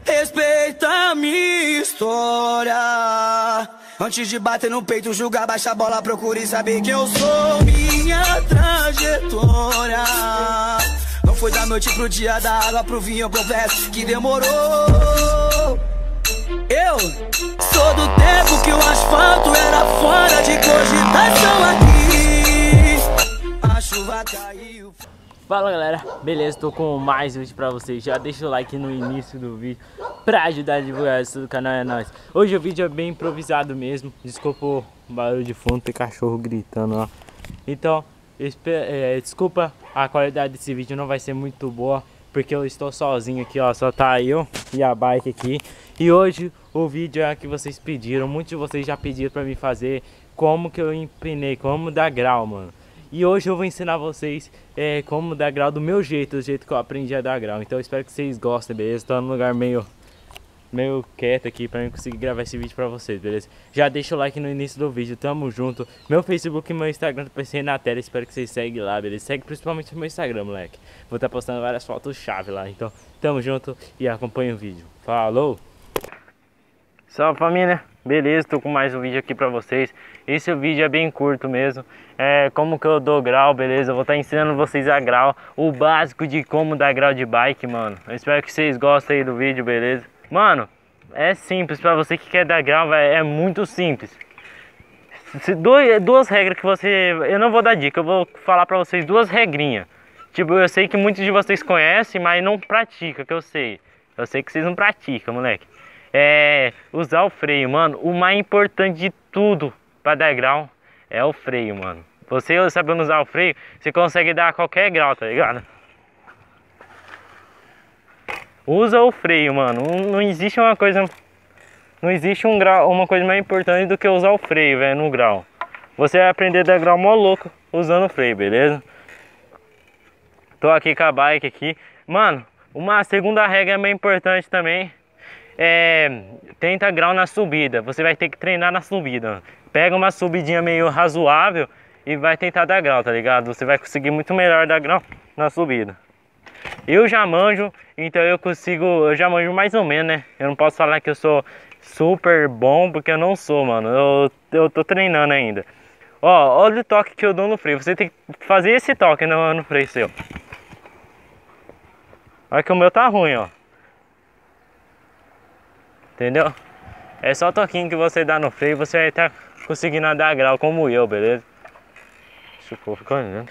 Respeita a minha história. Antes de bater no peito, julgar, baixa a bola, procure saber quem eu sou. Minha trajetória não foi da noite pro dia, da água pro vinho, eu confesso que demorou. Eu sou do tempo que o asfalto era fora de cogitação aqui. A chuva caiu. Fala galera, beleza? Tô com mais vídeo pra vocês. Já deixa o like no início do vídeo pra ajudar a divulgar isso do canal, é nóis. Hoje o vídeo é bem improvisado mesmo. Desculpa o barulho de fundo, tem cachorro gritando, ó. Então, desculpa, a qualidade desse vídeo não vai ser muito boa, porque eu estou sozinho aqui, ó. Só tá eu e a bike aqui. E hoje o vídeo é o que vocês pediram. Muitos de vocês já pediram pra mim fazer como que eu empinei, como dar grau, mano. E hoje eu vou ensinar vocês como dar grau do meu jeito, do jeito que eu aprendi a dar grau. Então eu espero que vocês gostem, beleza? Tô num lugar meio quieto aqui pra eu conseguir gravar esse vídeo pra vocês, beleza? Já deixa o like no início do vídeo, tamo junto. Meu Facebook e meu Instagram tá aparecendo na tela, espero que vocês seguem lá, beleza? Segue principalmente o meu Instagram, moleque. Vou estar postando várias fotos chave lá, então tamo junto e acompanha o vídeo. Falou! Salve família, beleza? Tô com mais um vídeo aqui pra vocês. Esse vídeo é bem curto mesmo. Como que eu dou grau, beleza? Eu vou estar ensinando vocês a grau, o básico de como dar grau de bike, mano. Eu espero que vocês gostem aí do vídeo, beleza? Mano, é simples, pra você que quer dar grau, é muito simples. Duas regras que você... Eu não vou dar dica, eu vou falar pra vocês duas regrinhas. Tipo, eu sei que muitos de vocês conhecem, mas não praticam, que eu sei. Eu sei que vocês não praticam, moleque. Usar o freio, mano. O mais importante de tudo pra dar grau é o freio, mano. Você sabendo usar o freio, você consegue dar qualquer grau, tá ligado? Usa o freio, mano. Não existe uma coisa... Não existe uma coisa mais importante do que usar o freio, velho, no grau. Você vai aprender a dar grau mó louco usando o freio, beleza? Tô aqui com a bike aqui. Mano, uma segunda regra bem importante também. Tenta grau na subida. Você vai ter que treinar na subida, mano. Pega uma subidinha meio razoável e vai tentar dar grau, tá ligado? Você vai conseguir muito melhor dar grau na subida. Eu já manjo, então eu já manjo mais ou menos, né? Eu não posso falar que eu sou super bom, porque eu não sou, mano. Eu tô treinando ainda. Ó, olha o toque que eu dou no freio. Você tem que fazer esse toque no freio seu. Olha que o meu tá ruim, ó. Entendeu? É só o toquinho que você dá no freio, você vai estar conseguindo dar grau como eu, beleza? Deixa eu ficar olhando.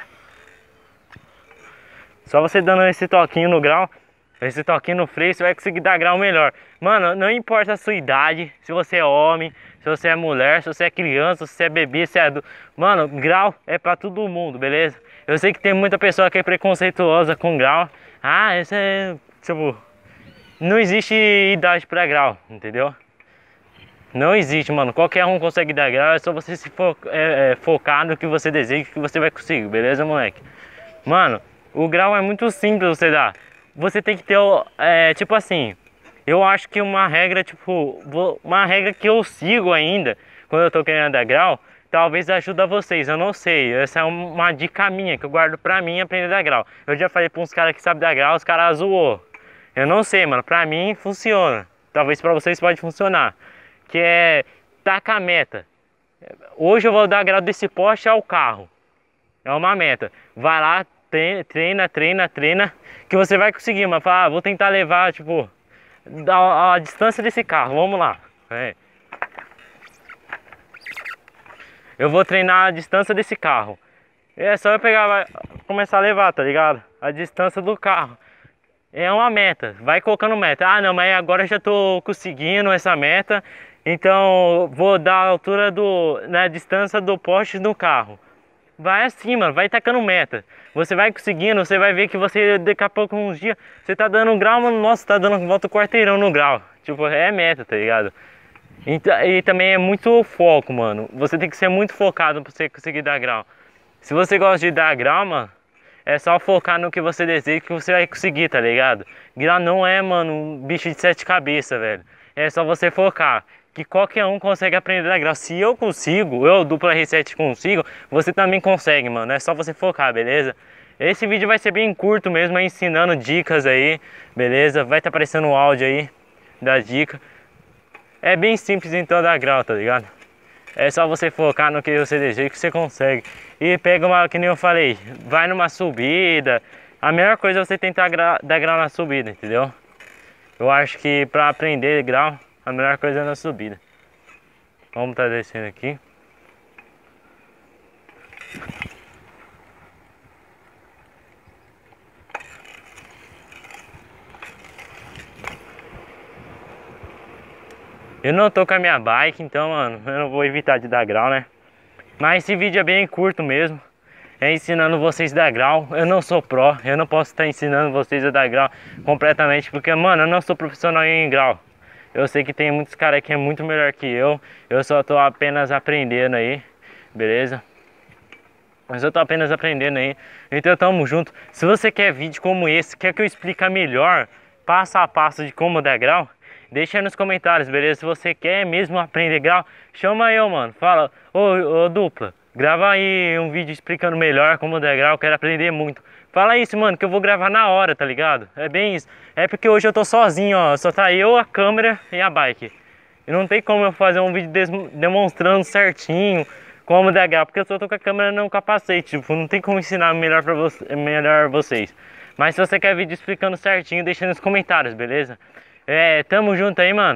Só você dando esse toquinho no grau, esse toquinho no freio, você vai conseguir dar grau melhor. Mano, não importa a sua idade, se você é homem, se você é mulher, se você é criança, se você é bebê, se é adulto. Mano, grau é pra todo mundo, beleza? Eu sei que tem muita pessoa que é preconceituosa com grau. Ah, esse é... tipo... Não existe idade pra grau, entendeu? Não existe, mano. Qualquer um consegue dar grau, é só você se focar no que você deseja, que você vai conseguir, beleza, moleque? Mano, o grau é muito simples você dar. Você tem que ter, tipo assim, eu acho que uma regra, tipo, uma regra que eu sigo ainda, quando eu tô querendo dar grau, talvez ajude vocês, eu não sei. Essa é uma dica minha, que eu guardo pra mim aprender a dar grau. Eu já falei pra uns caras que sabem dar grau, os caras zoou. Eu não sei, mano, pra mim funciona. Talvez pra vocês pode funcionar. Que é tacar a meta. Hoje eu vou dar grau desse poste ao carro. É uma meta. Vai lá, treina, que você vai conseguir, mas fala, vou tentar levar, tipo, a distância desse carro, vamos lá. Eu vou treinar a distância desse carro. É só eu pegar, começar a levar, tá ligado? A distância do carro. É uma meta, vai colocando meta. Ah não, mas agora eu já tô conseguindo essa meta, então vou dar a altura na distância do poste do carro. Vai assim, mano, vai tacando meta. Você vai conseguindo, você vai ver que você, daqui a pouco, uns dias, você tá dando um grau, mano, nossa, tá dando volta o quarteirão no grau. Tipo, é meta, tá ligado? E também é muito foco, mano. Você tem que ser muito focado pra você conseguir dar grau. Se você gosta de dar grau, mano, é só focar no que você deseja que você vai conseguir, tá ligado? Grau não é, mano, um bicho de 7 cabeças, velho. É só você focar. Que qualquer um consegue aprender a dar grau. Se eu consigo, eu, dupla R7 consigo, você também consegue, mano. É só você focar, beleza? Esse vídeo vai ser bem curto mesmo, ensinando dicas aí, beleza? Vai estar aparecendo o áudio aí das dicas. É bem simples então dar grau, tá ligado? É só você focar no que você deseja que você consegue. E pega uma, que nem eu falei, vai numa subida. A melhor coisa é você tentar dar grau na subida, entendeu? Eu acho que pra aprender grau, a melhor coisa é na subida. Vamos tá descendo aqui. Eu não tô com a minha bike, então, mano, eu não vou evitar de dar grau, né? Mas esse vídeo é bem curto mesmo. É ensinando vocês a dar grau. Eu não sou pró, eu não posso estar ensinando vocês a dar grau completamente, porque, mano, eu não sou profissional em grau. Eu sei que tem muitos caras que é muito melhor que eu só tô apenas aprendendo aí, beleza? Mas eu tô apenas aprendendo aí, então tamo junto. Se você quer vídeo como esse, quer que eu explique melhor, passo a passo de como dar grau, deixa aí nos comentários, beleza? Se você quer mesmo aprender grau, chama eu, mano. Fala, ô dupla, grava aí um vídeo explicando melhor como dar grau, eu quero aprender muito. Fala isso, mano, que eu vou gravar na hora, tá ligado? É bem isso. É porque hoje eu tô sozinho, ó. Só tá eu, a câmera e a bike. E não tem como eu fazer um vídeo demonstrando certinho como dar grau, porque eu só tô com a câmera no capacete. Tipo, não tem como ensinar melhor pra vocês. Mas se você quer vídeo explicando certinho, deixa nos comentários, beleza? Tamo junto aí, mano.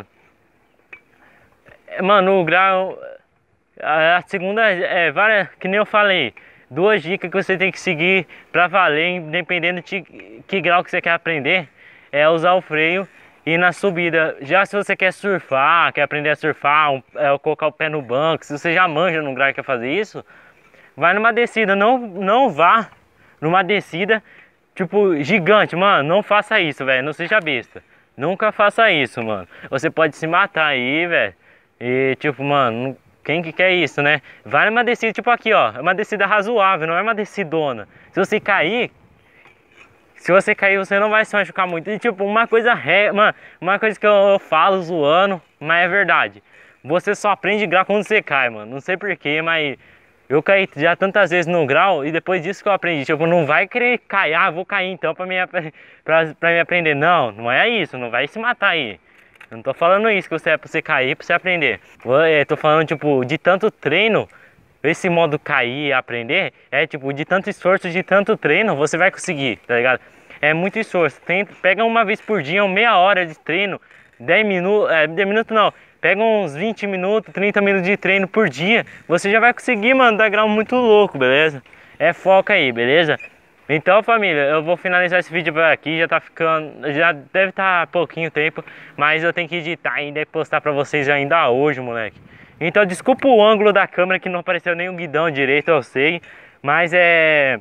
Mano, o grau... A segunda que nem eu falei, 2 dicas que você tem que seguir pra valer, dependendo de que grau que você quer aprender, é usar o freio e na subida. Já se você quer surfar, quer aprender a surfar, colocar o pé no banco, se você já manja no grau e quer fazer isso, vai numa descida, não vá numa descida, tipo, gigante, mano, não faça isso, velho, não seja besta. Nunca faça isso, mano. Você pode se matar aí, velho. E tipo, mano, quem que quer isso, né? Vai numa descida, tipo aqui, ó. É uma descida razoável, não é uma descidona. Se você cair, você não vai se machucar muito. E tipo, uma coisa mano, uma coisa que eu falo zoando, mas é verdade. Você só aprende grau quando você cai, mano. Não sei porquê, mas eu caí já tantas vezes no grau e depois disso que eu aprendi. Tipo, não vai querer cair, vou cair então pra me aprender. Não, não é isso, não vai se matar aí. Eu não tô falando isso, que você é pra você cair, pra você aprender. Tô falando, tipo, de tanto treino, esse modo cair e aprender, tipo, de tanto esforço, de tanto treino, você vai conseguir, tá ligado? É muito esforço. Pega uma vez por dia, meia hora de treino, 10 minutos, 10 minutos não. Pega uns 20 minutos, 30 minutos de treino por dia, você já vai conseguir, mano, dar grau muito louco, beleza? Foca aí, beleza? Então, família, eu vou finalizar esse vídeo por aqui, já deve estar pouquinho tempo, mas eu tenho que editar ainda e postar pra vocês ainda hoje, moleque. Então, desculpa o ângulo da câmera que não apareceu nem o guidão direito, eu sei, mas é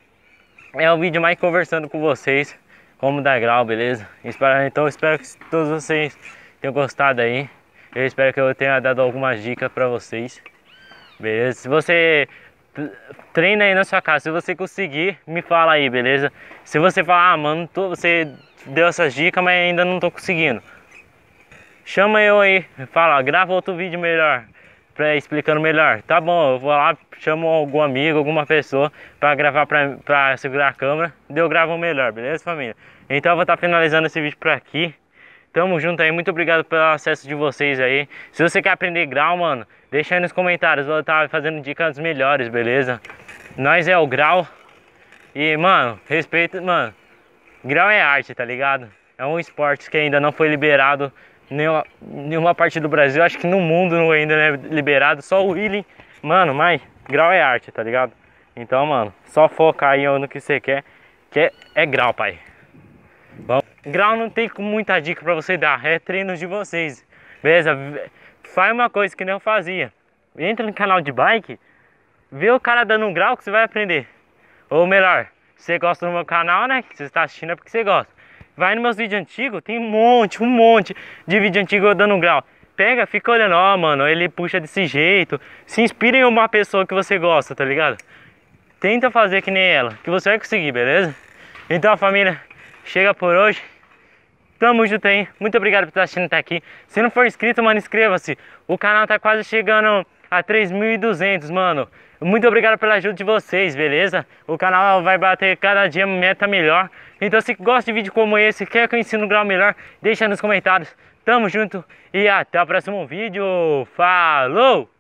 um vídeo mais conversando com vocês, como dar grau, beleza? Então, eu espero que todos vocês tenham gostado aí. Eu espero que eu tenha dado algumas dicas pra vocês, beleza? Se você treina aí na sua casa, se você conseguir, me fala aí, beleza? Se você falar, mano, você deu essas dicas, mas ainda não tô conseguindo, chama eu aí, fala, grava outro vídeo melhor, explicando melhor. Tá bom, eu vou lá, chamo algum amigo, alguma pessoa pra gravar, pra segurar a câmera, eu gravo melhor, beleza, família? Então eu vou estar finalizando esse vídeo por aqui. Tamo junto aí, muito obrigado pelo acesso de vocês aí. Se você quer aprender grau, mano, deixa aí nos comentários, vou estar fazendo dicas melhores, beleza? Nós é o grau. E, mano, respeito, mano, grau é arte, tá ligado? É um esporte que ainda não foi liberado em nenhuma parte do Brasil. Acho que no mundo ainda não é liberado, só o wheeling. Mano, mas grau é arte, tá ligado? Então, mano, só focar aí no que você quer, que é grau, pai. Bom, grau não tem muita dica pra você dar, é treino de vocês, beleza? Faz uma coisa que nem eu fazia, entra no canal de bike, vê o cara dando um grau que você vai aprender. Ou melhor, você gosta do meu canal, né? Que você está assistindo é porque você gosta. Vai nos meus vídeos antigos, tem um monte de vídeo antigo eu dando um grau. Pega, fica olhando, ó, mano, ele puxa desse jeito. Se inspira em uma pessoa que você gosta, tá ligado? Tenta fazer que nem ela, que você vai conseguir, beleza? Então, família, chega por hoje. Tamo junto aí. Muito obrigado por estar assistindo até aqui. Se não for inscrito, mano, inscreva-se. O canal tá quase chegando a 3.200, mano. Muito obrigado pela ajuda de vocês, beleza? O canal vai bater cada dia meta melhor. Então se gosta de vídeo como esse, quer que eu ensine um grau melhor, deixa nos comentários. Tamo junto e até o próximo vídeo. Falou!